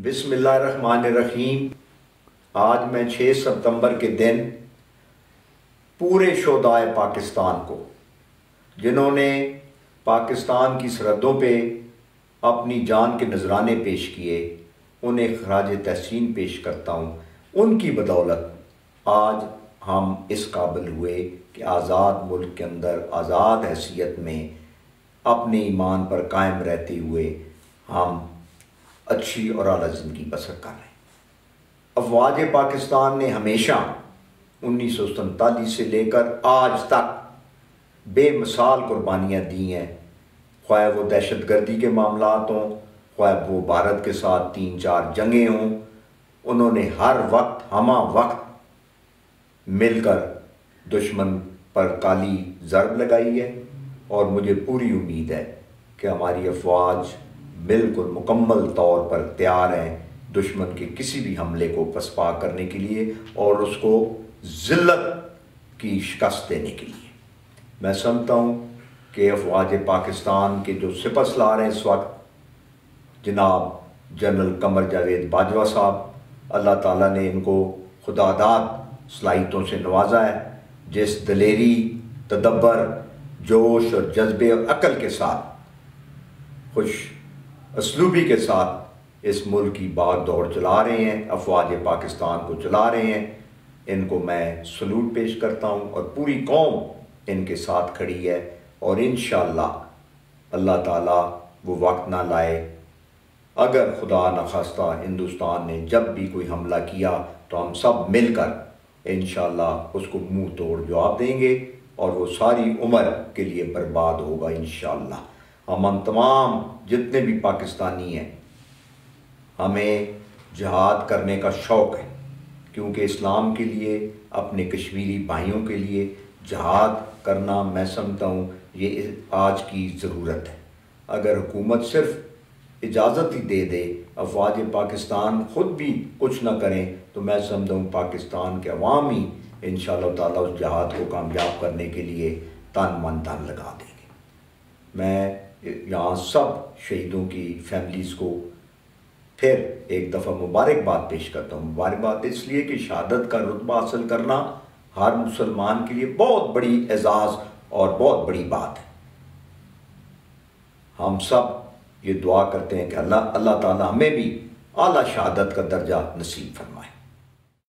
बिस्मिल्लाहिर्रहमानिर्रहीम। आज मैं 6 सितंबर के दिन पूरे शोहदाए पाकिस्तान को, जिन्होंने पाकिस्तान की सरहदों पे अपनी जान के नजराने पेश किए, उन्हें खराज तहसीन पेश करता हूँ। उनकी बदौलत आज हम इस काबिल हुए कि आज़ाद मुल्क के अंदर आज़ाद हैसियत में अपने ईमान पर कायम रहते हुए हम अच्छी और आला ज़िंदगी बसर कर रहे हैं। अफवाज पाकिस्तान ने हमेशा 1947 से लेकर आज तक बेमिसाल कुर्बानियाँ दी हैं, ख्वाह वो दहशत गर्दी के मामलात हों, ख्वाह वो भारत के साथ 3-4 जंगें हों। उन्होंने हर वक्त हमा वक्त मिलकर दुश्मन पर काली ज़रब लगाई है और मुझे पूरी उम्मीद है कि हमारी अफवाज बिल्कुल मुकम्मल तौर पर तैयार हैं दुश्मन के किसी भी हमले को पसपा करने के लिए और उसको ज़िल्लत की शिकस्त देने के लिए। मैं समझता हूँ कि अफवाज पाकिस्तान के जो सिपहसालार हैं इस वक्त, जनाब जनरल कमर जावेद बाजवा साहब, अल्लाह ताला ने इनको खुदादाद सलाहियतों से नवाजा है। जिस दलेरी, तदब्बर, जोश और जज्बे और अक्ल के साथ, खुश असलूबी के साथ इस मुल्क की बाग दौड़ चला रहे हैं, अफवाज पाकिस्तान को चला रहे हैं, इनको मैं सलूट पेश करता हूँ और पूरी कौम इनके साथ खड़ी है। और इंशाअल्लाह अल्लाह ताला वो वक्त ना लाए, अगर खुदा न खास्ता हिंदुस्तान ने जब भी कोई हमला किया तो हम सब मिलकर इंशाअल्लाह उसको मुंह तोड़ जवाब देंगे और वो सारी उम्र के लिए बर्बाद होगा इंशाअल्लाह। हम तमाम जितने भी पाकिस्तानी हैं, हमें जिहाद करने का शौक़ है, क्योंकि इस्लाम के लिए, अपने कश्मीरी भाइयों के लिए जिहाद करना मैं समझता हूँ ये आज की ज़रूरत है। अगर हुकूमत सिर्फ इजाज़त ही दे दे, अफवाज पाकिस्तान ख़ुद भी कुछ ना करें, तो मैं समझता हूँ पाकिस्तान के अवाम ही इंशाअल्लाह ताला उस जिहाद को कामयाब करने के लिए तन मन धन लगा देंगे। मैं यहाँ सब शहीदों की फैमिलीज़ को फिर एक दफ़ा मुबारकबाद पेश करता हूँ। मुबारकबाद इसलिए कि शहादत का रुतबा हासिल करना हर मुसलमान के लिए बहुत बड़ी एजाज़ और बहुत बड़ी बात है। हम सब ये दुआ करते हैं कि अल्लाह ताला हमें भी आला शहादत का दर्जा नसीब फरमाए।